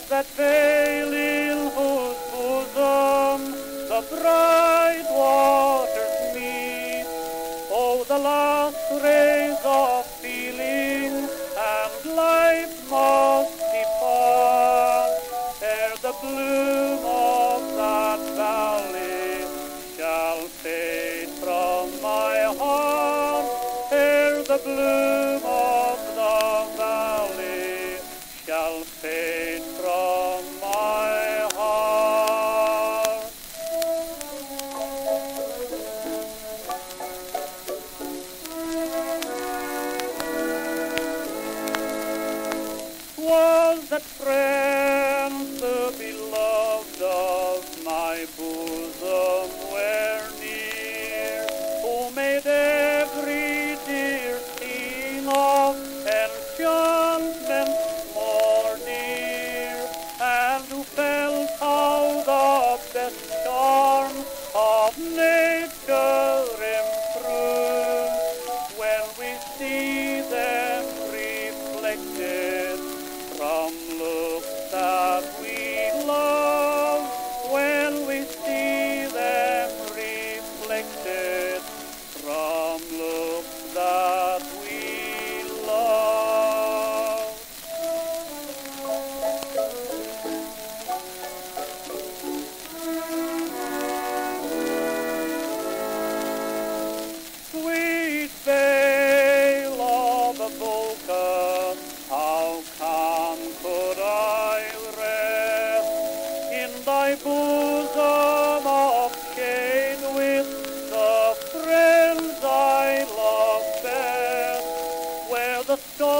that vale in whose bosom the bright waters meet. Oh, the last rays of feeling and life must depart, ere the bloom of that valley shall fade from my heart, ere the bloom of the valley shall fade from my heart. Was that friend the beloved of my bosom were near, who made every dear scene of enchantment more dear, and who felt how the best charm of nature improves when we see them reflected from looks that we love, when we see them reflected from looks that we love. Sweet vale of Avoca, how calm could I rest in thy bosom of shade with the friends I love best, where the storm